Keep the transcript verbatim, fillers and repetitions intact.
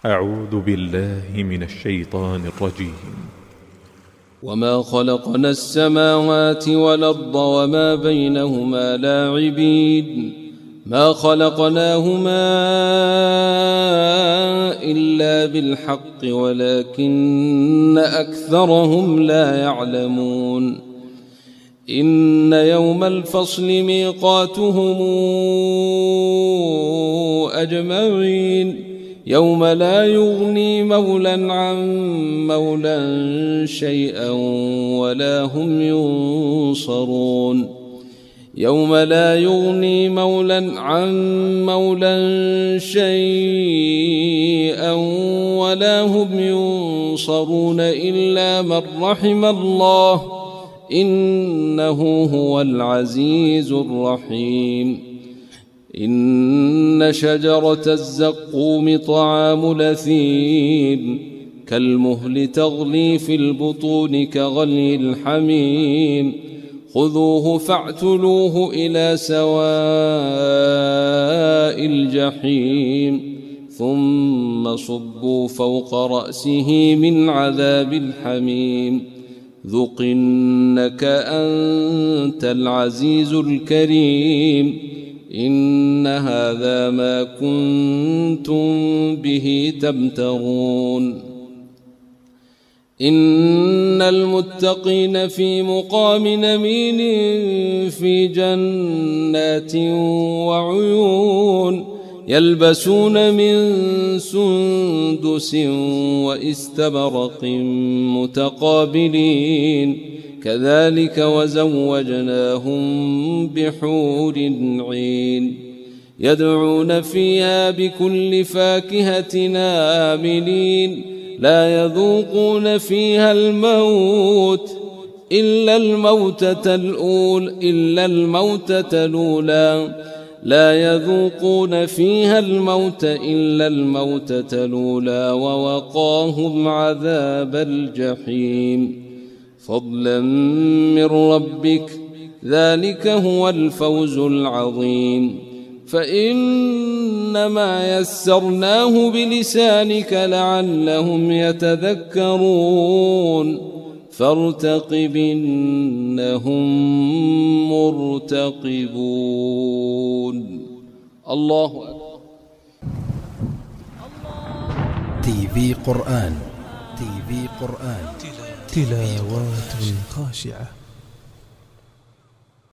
أعوذ بالله من الشيطان الرجيم. وما خلقنا السماوات والأرض وما بينهما لاعبين ما خلقناهما إلا بالحق ولكن أكثرهم لا يعلمون. إن يوم الفصل ميقاتهم أجمعين يوم لا يغني مولى عن مولى شيئا ولا هم ينصرون. يوم لا يغني مولى عن مولى شيئا ولا هم ينصرون إلا من رحم الله إنه هو العزيز الرحيم. إن شجرة الزقوم طعام الأثيم كالمهل تغلي في البطون كغلي الحميم خذوه فاعتلوه إلى سواء الجحيم ثم صبوا فوق رأسه من عذاب الحميم ذق إنك أنت العزيز الكريم. إن هذا ما كنتم به تمترون. إن المتقين في مقام أمين في جنات وعيون يلبسون من سندس واستبرق متقابلين كذلك وزوجناهم بحور عين يدعون فيها بكل فاكهة آمنين لا يذوقون فيها الموت إلا الموتة الأولى إلا الموتة الأولى لا يذوقون فيها الموت إلا الموتة الأولى ووقاهم عذاب الجحيم فضلا من ربك ذلك هو الفوز العظيم. فإنما يسرناه بلسانك لعلهم يتذكرون فارتقب إنهم مرتقبون. الله أكبر. تي في قرآن تي في قرآن تلاوات خاشعة.